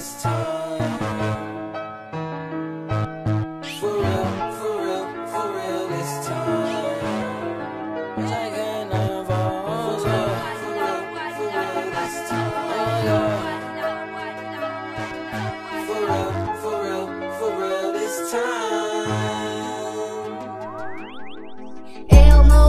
it's time. For real, it's time. Taking a voice, for real, it's time. For real, it's time. Elmo